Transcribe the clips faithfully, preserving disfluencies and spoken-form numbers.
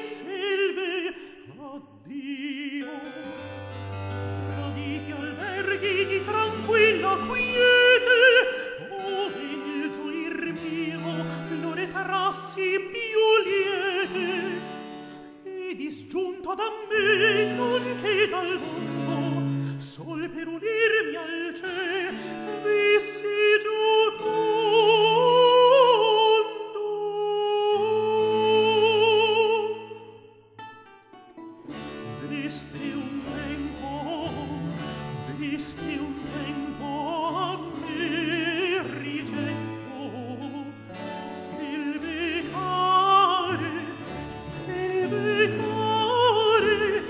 selve, addio. Graditi alberghi di tranquilla quiete, ove il gioir mio l'ore trassi più liete, e disgiunta da me non che dal mondo, sol per unirmi al ciel vissi giocondo. Deste un tempo, deste un tempo a me rigetto, selve care, selve care,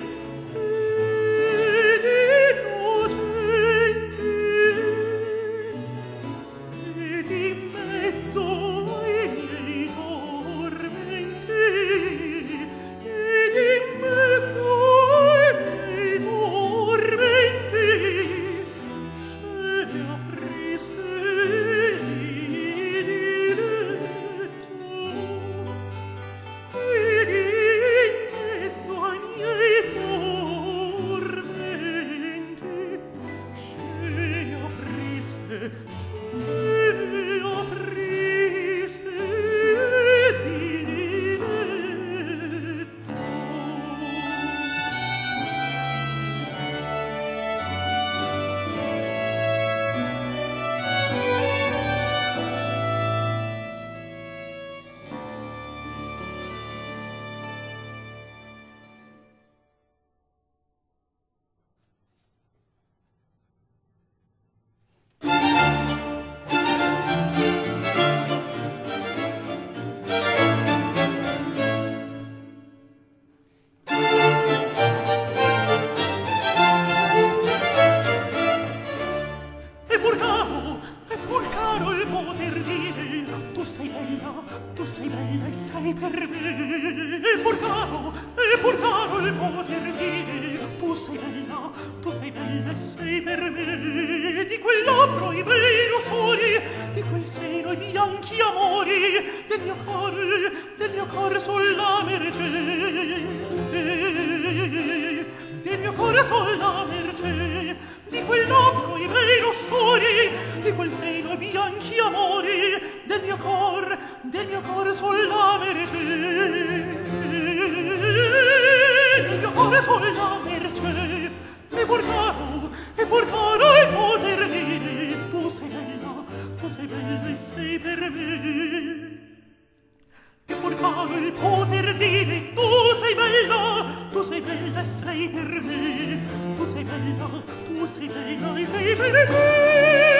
ed innocenti, ed in mezzo ai miei tormenti, ed in mezzo ai miei tormenti, scene apriste di diletto, ed in mezzo ai miei tormenti, scene apriste, scene apriste di diletto. E pur caro, e pur caro il poter dire, tu sei bella, tu sei bella e sei per me. E pur caro, e pur caro il poter dire, tu sei bella, tu sei bella e sei per me. Di quel labbro i bei rosori, di quel seno i bianchi amori, del mio cuore, del mio cuore sulla merce, del mio cuore sulla merce, di quel labbro i bei rossori, di quel seno i bianchi amori, del mio cor, del mio cor sulla merce, del mio cuore sulla merce. E pur caro, e pur caro il poter dire, tu sei bella, tu sei bella e sei per me. E pur caro il poter dire, tu sei bella, tu sei bella e sei per me. Tu sei bella, tu sei bella e sei per me.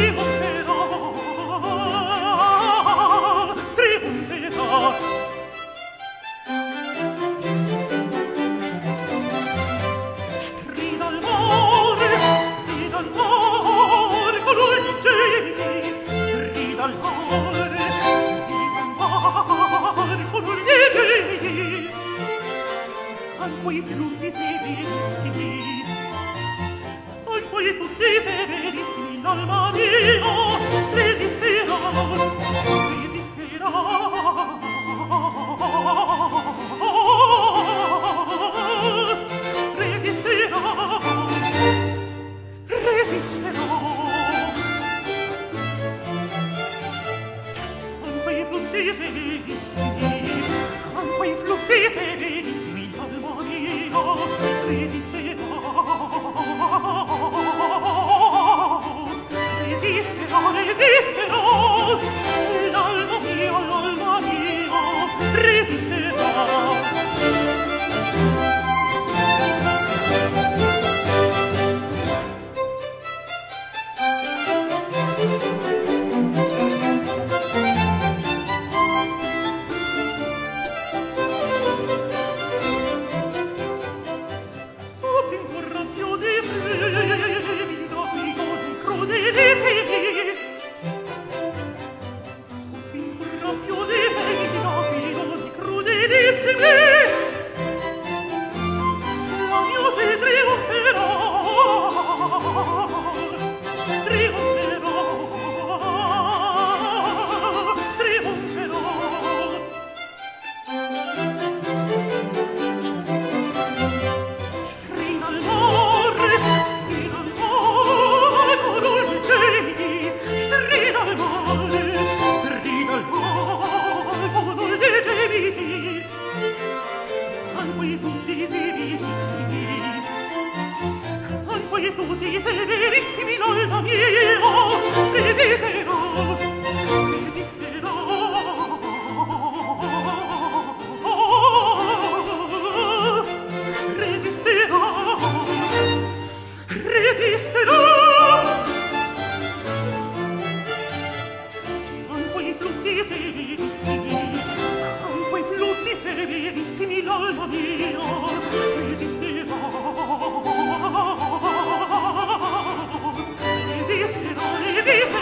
Resisterò, resisterò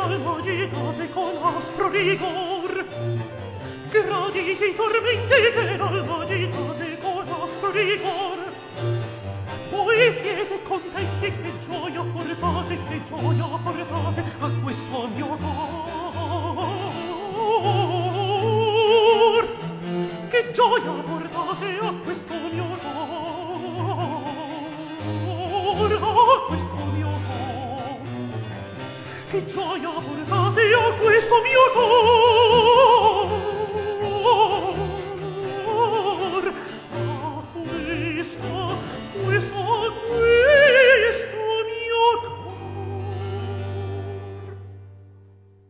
agitate con aspro rigor. Graditi i tormenti che agitate con aspro rigor. Voi siete contenti, che gioia portate, che gioia portate a questo mio cor. Che gioia portate a questo mio cor, a questo mio cor. Che gioia portate a questo mio cor, a questo, questo, questo mio cor.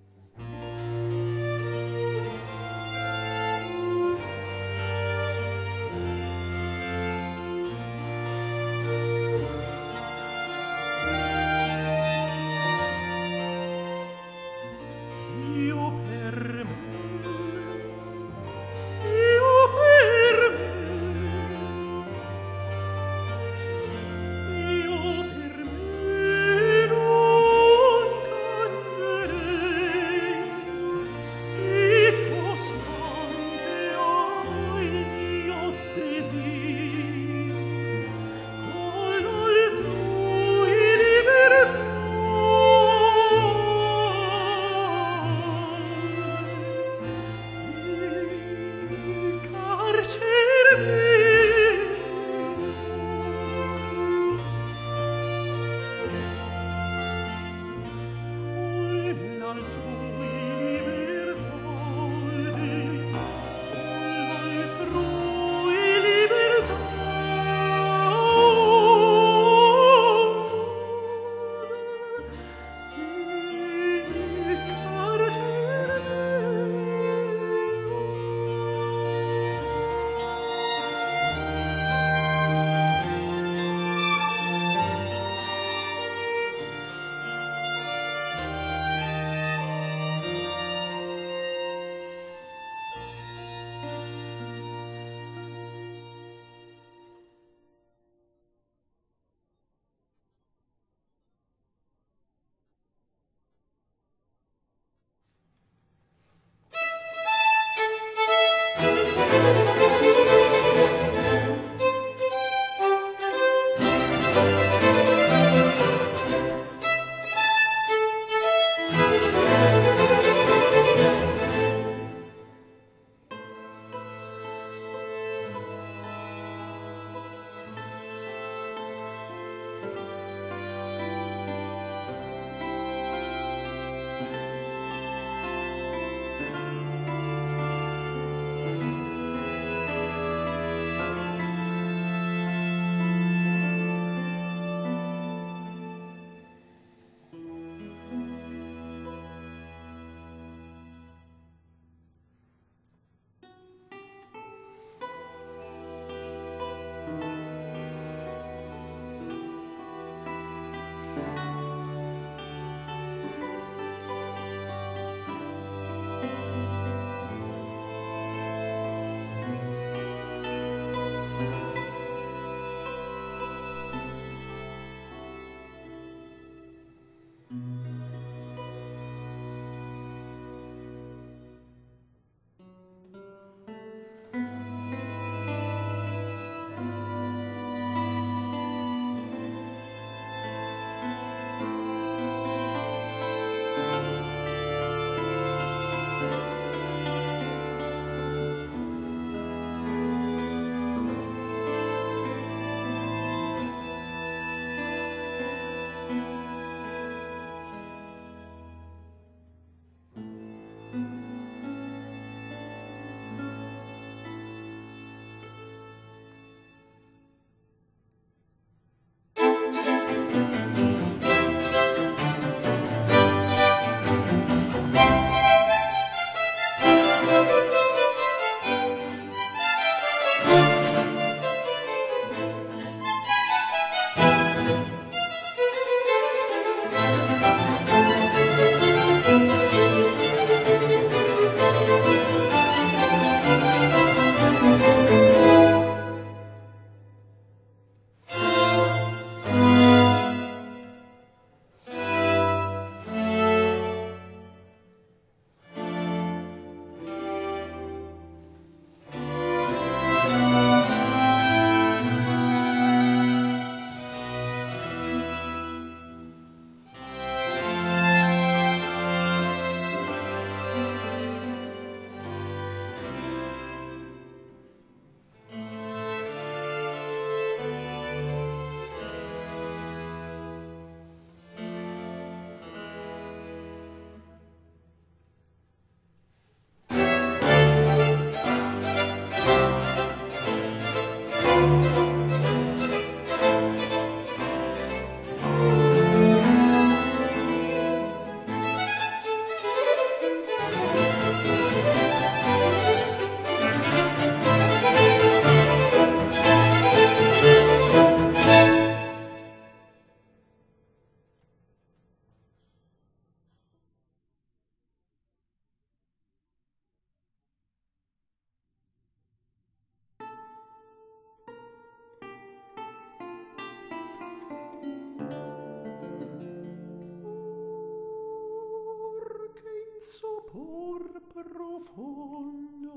stupor profondo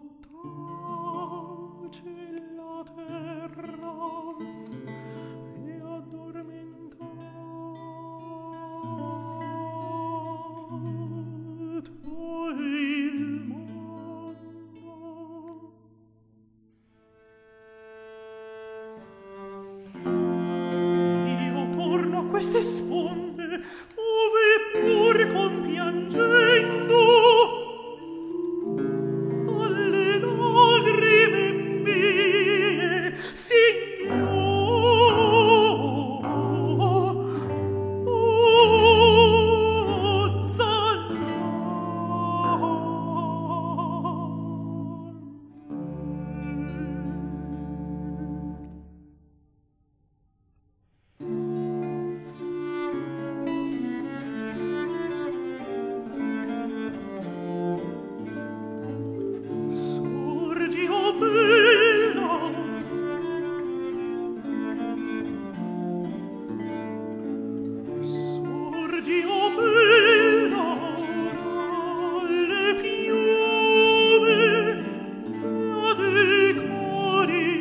tace la terra e addormentato il mondo. Io torno a queste sponde ove pur compiangendo alle lagrime mie sorgi, o bella, sorgi, o bella, alle piume dei cori,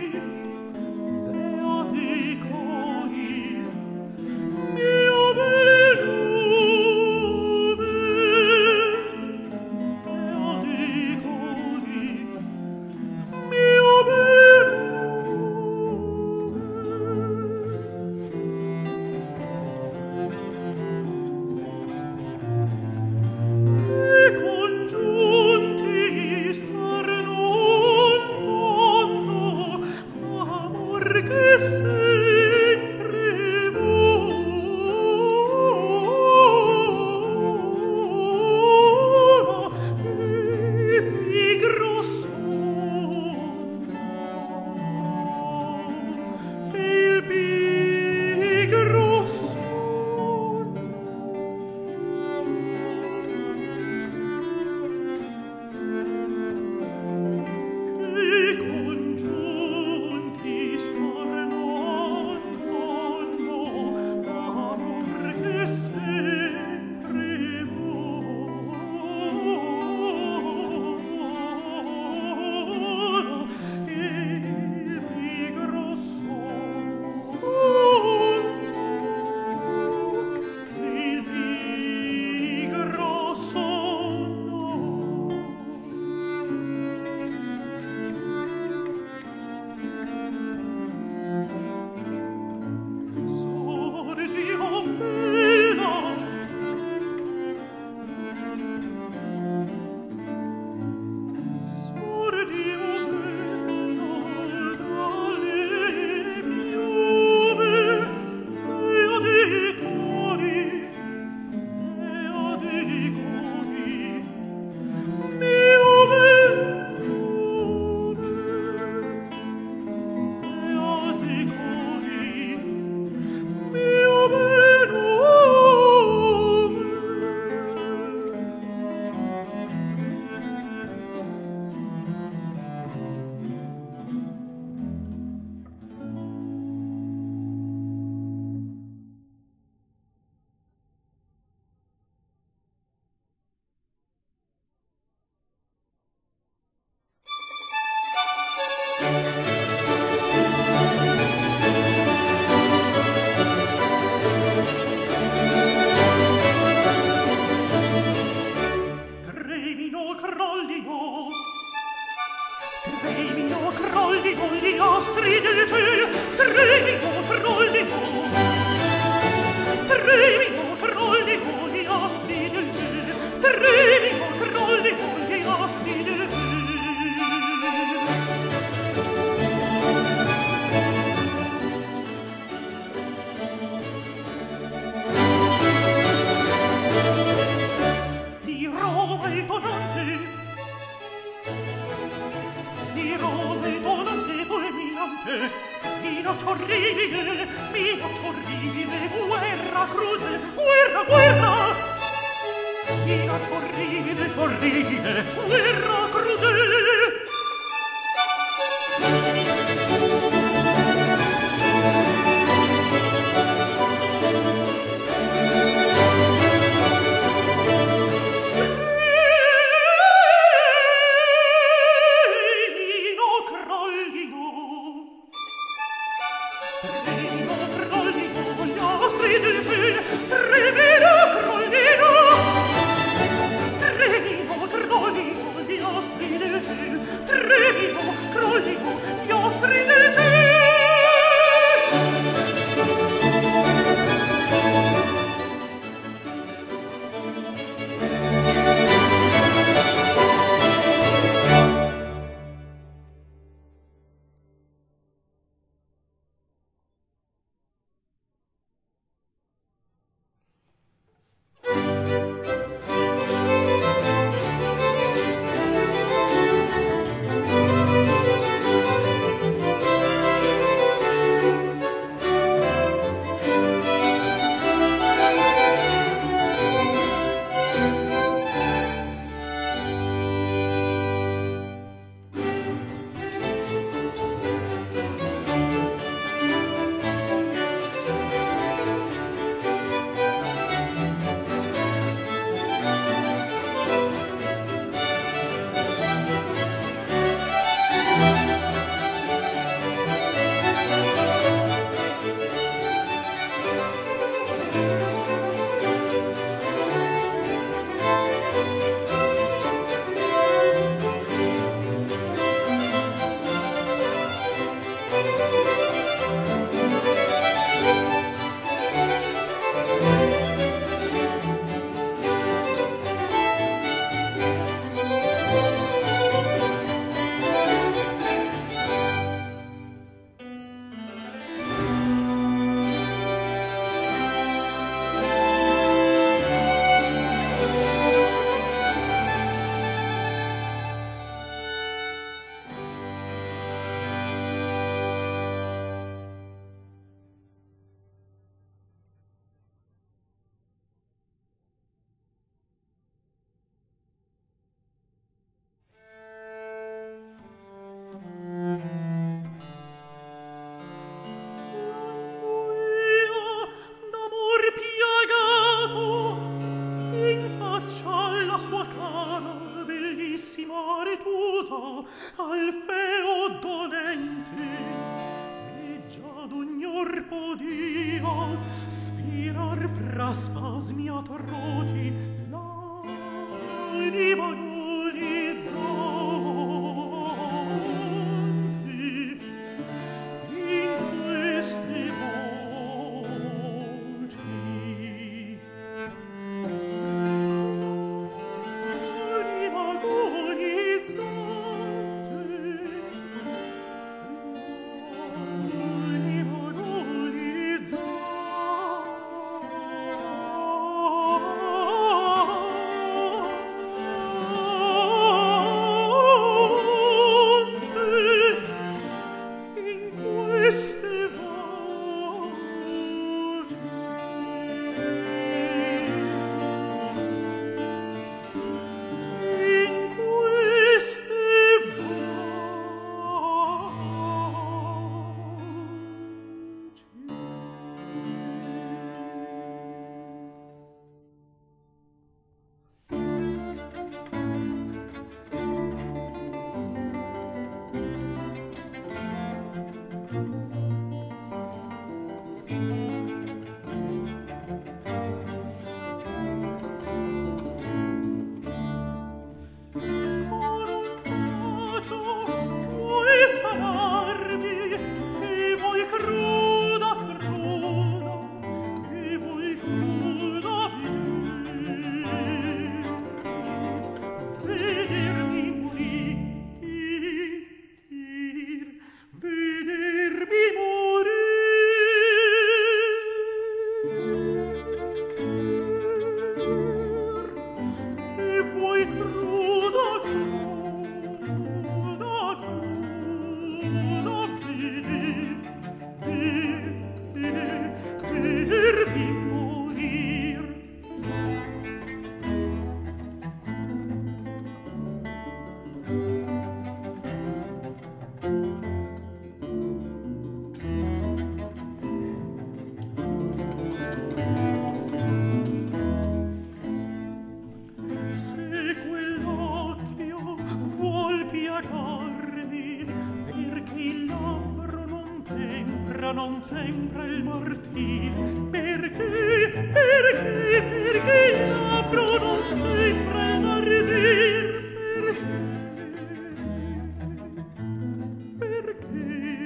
dei cori, mio bel nome, dei cori, mio bel e congiunti star lontano, amor che sempre vola e pigro sonno, il pigro sonno. Che congiunti star lontano, amor che sempre vola e pigro sonno, il pigro sonno. Sorgi, o bella, sorgi, o bella, dalle piume e dei cori, e dei cori, mio bel nome, e dei cori, mio bel nome. Tremino, crollino, tremino, crollino gli astri del cielo, tremino, crollino, tremino, crollino gli astri del cielo, tremino, crollino gli astri del cielo. Di Roma il tonante, di Roma il tonante fulminante, minaccia orribile, minaccia orribile, guerra crude, guerra, guerra, minaccia orribile, orribile, guerra crude. al feo dolente, e già d'ognor podia spirar fra spasmi atroci l'anima agonizzante in queste voci. Anima agonizzante, anima agonizzante in queste voci. In queste con un bacio vuoi sanarmi, e vuoi cruda, cruda, e vuoi cruda vir, vedermi morir, vedermi morir, e vuoi cruda, cruda, cruda vir, vedermi morir. Se quell'occhio vuol piagarmi, perché il labbro non tempra, non tempra il martir, perché, perché, perché il labbro non tempra il martir, perché,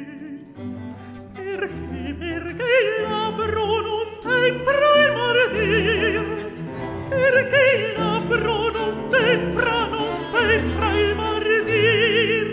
perché, perché il labbro non tempra il martir, perché il labbro non tempra, non tempra il martir.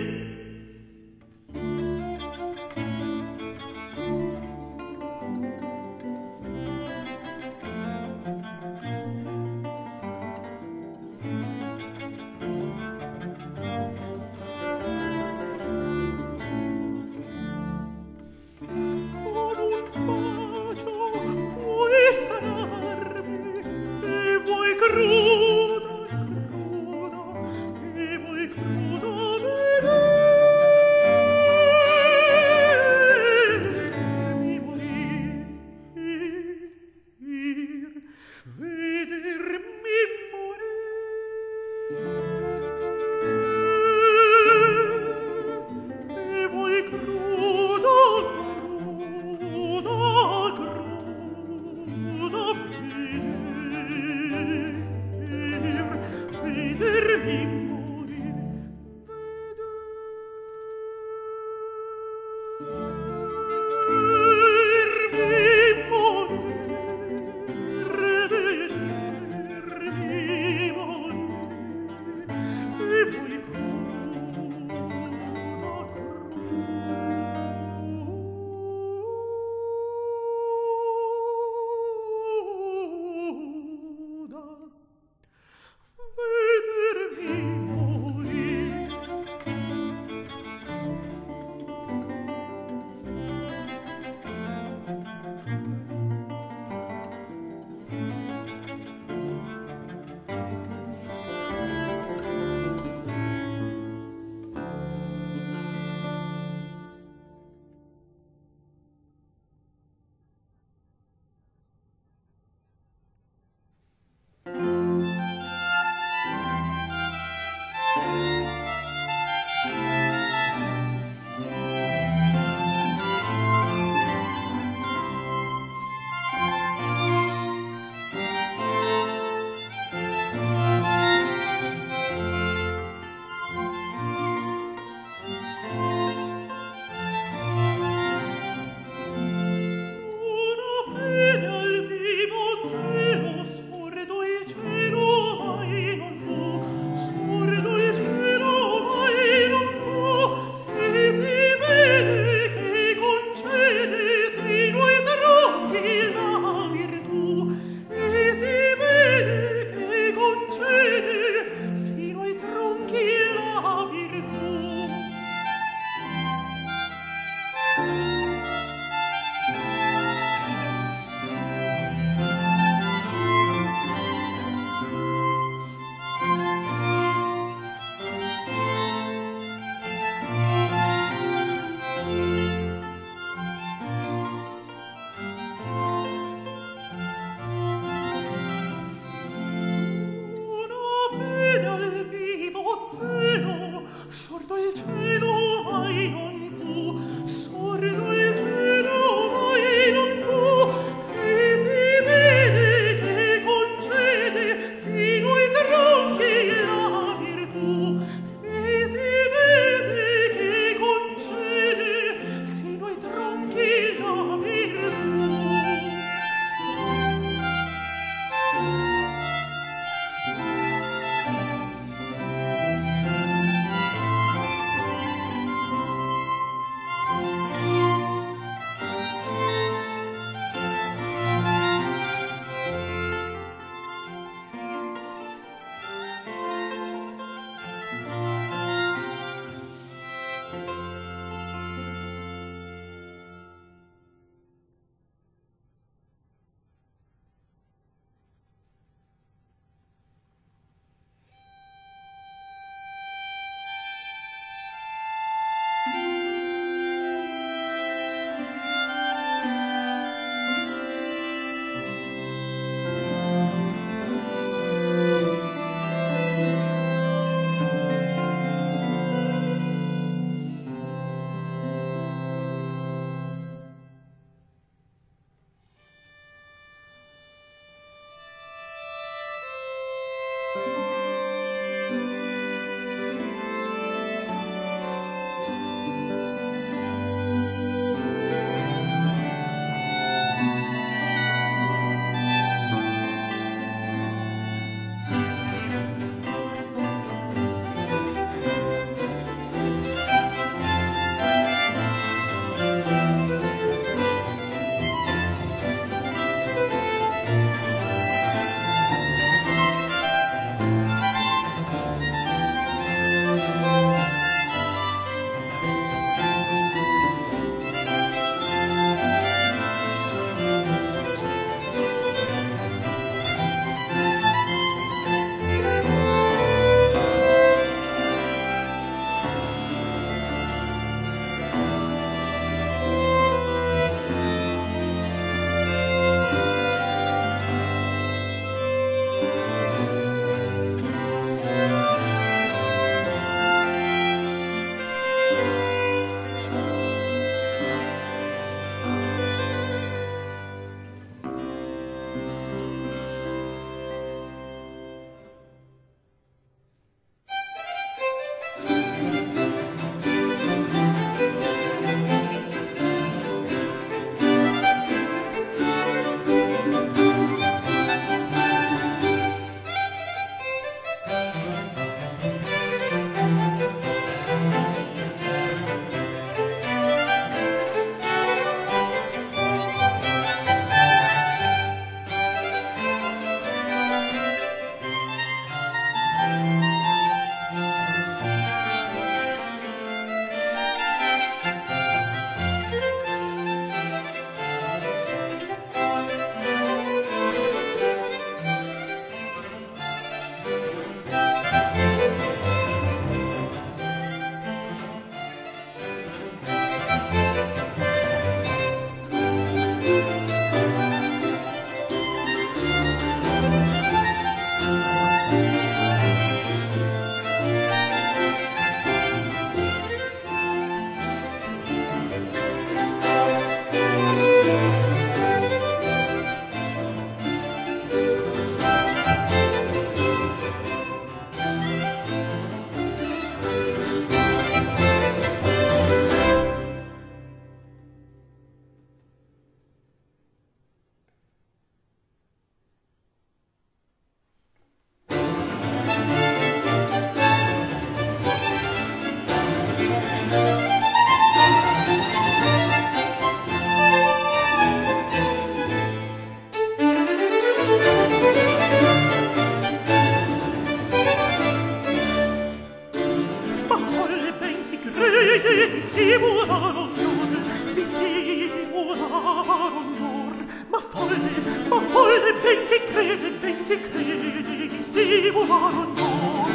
dissimularon lor, dissimularon lor, ma folle, ma folle, ben che crede, ben che crede, dissimularon lor.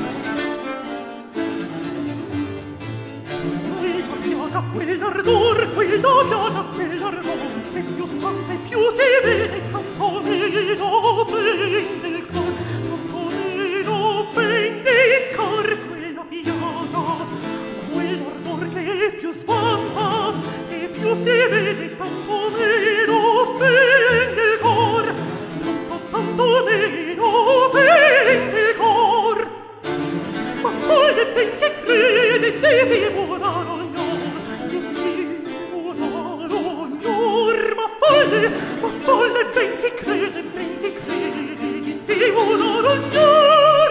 Quella piaga, quell'ardor, quella piaga, quell'ardor, e più spanta e più si vede, tanto meno fende il cor, tanto meno fende il cor, quella piaga, quell'ardor che più spanta e più si vede, tanto meno fende il cor, tanto, tanto meno fende il cor. Ma folle ben che crede, dissimularon lor, dissimularon lor, ma folle, ma folle ben che crede, ben che crede, dissimularon lor.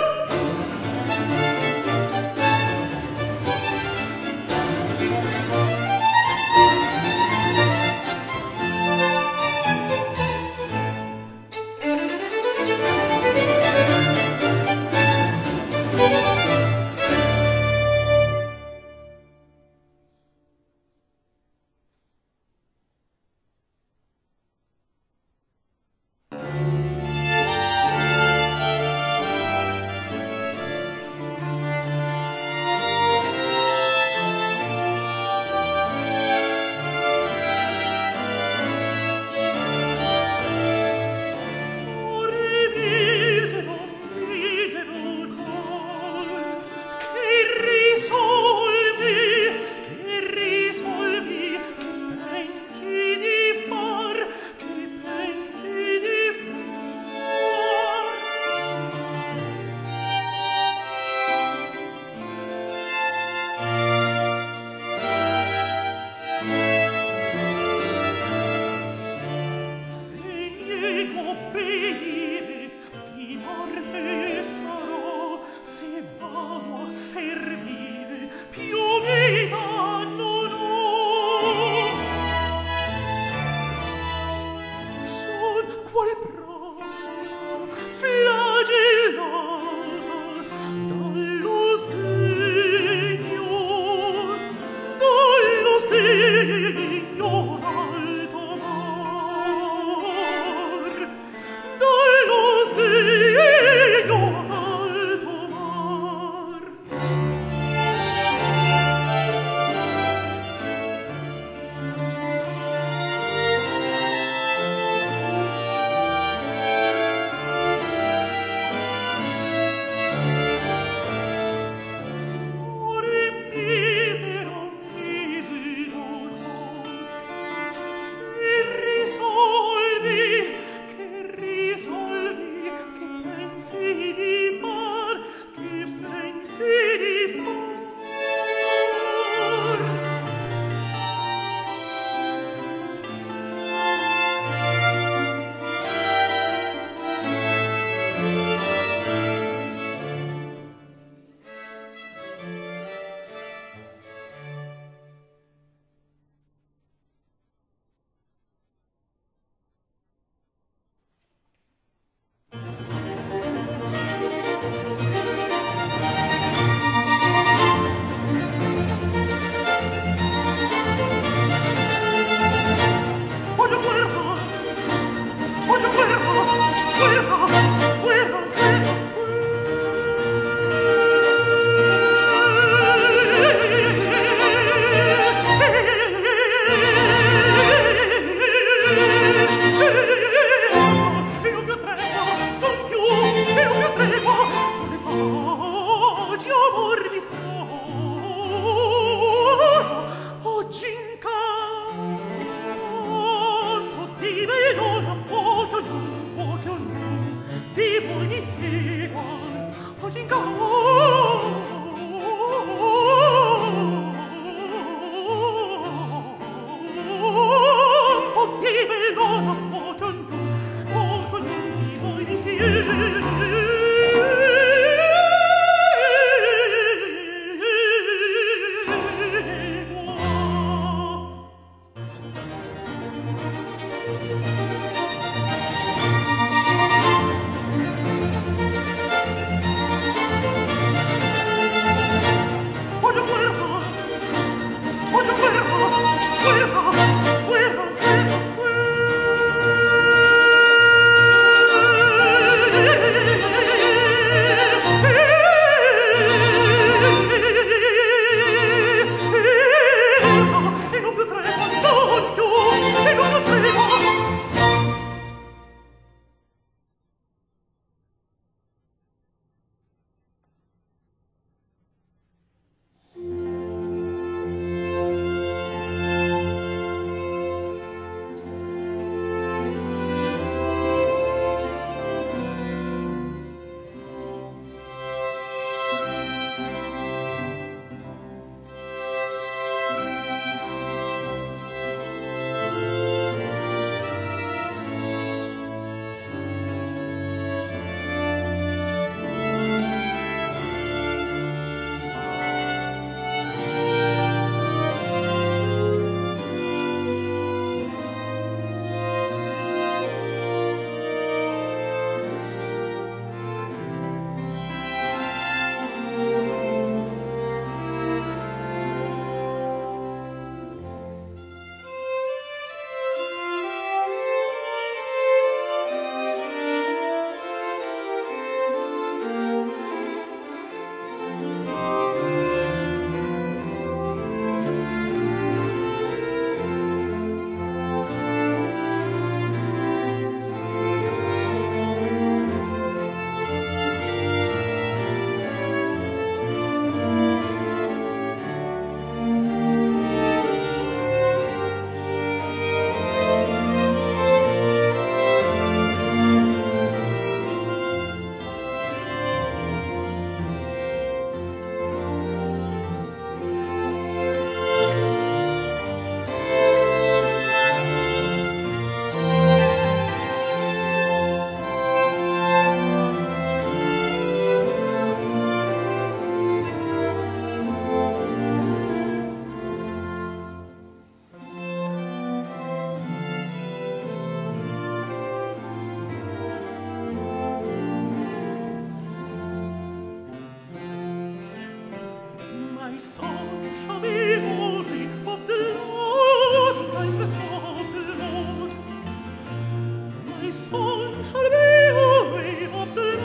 My soul shall be holy of the Lord, kindness of the Lord. My soul shall be holy of the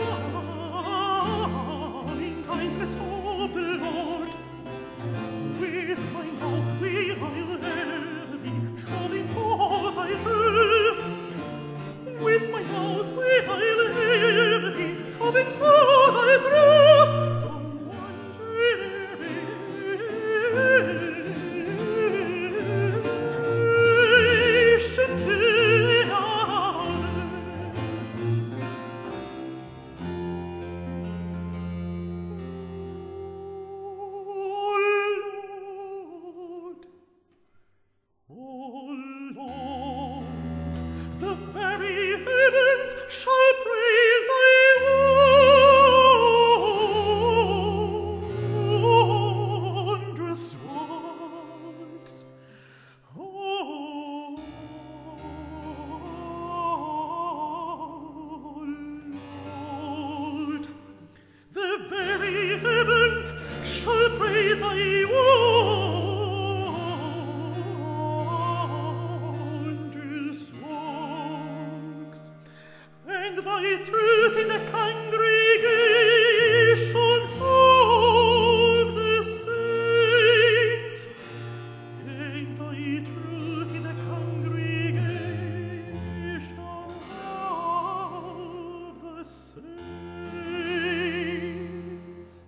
Lord, kindness of the Lord. With my mouth will I ever be showing forth thy truth. With my mouth will I ever be showing forth thy truth. From one generation to another. O Lord, the very heavens shall praise thy wondrous works. O Lord, the very heavens shall praise thy wondrous works, and thy truth in the congregation of the saints, and thy truth in the congregation of the saints.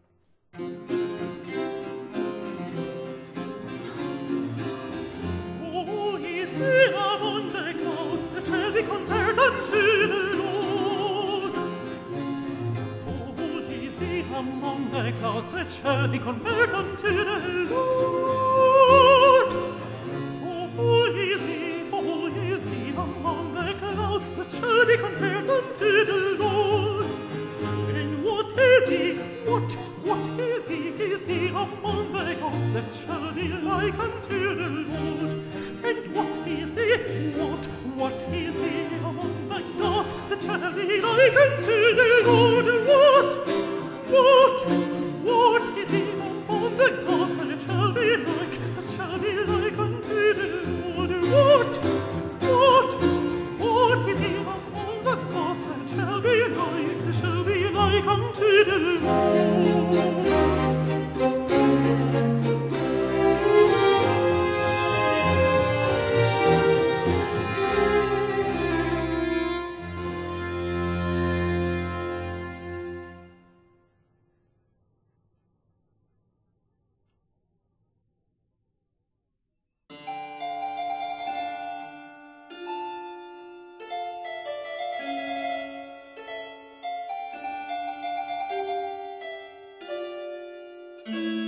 Oh, is there among the clouds that shall be compared unto the Lord? Oh, is he among the clouds that shall be compared unto the Lord? Oh, is he, oh, is he among the clouds that shall be compared unto the Lord? And what is he, what, what is he, is he among the gods that shall be like unto the Lord? And what is he, what, what is he among the gods that shall be like unto the Lord? What, what, what is he among the gods that shall be like, that shall be like unto the Lord? What, what, what is he among the gods that shall be like, that shall be like unto the Lord? Thank you.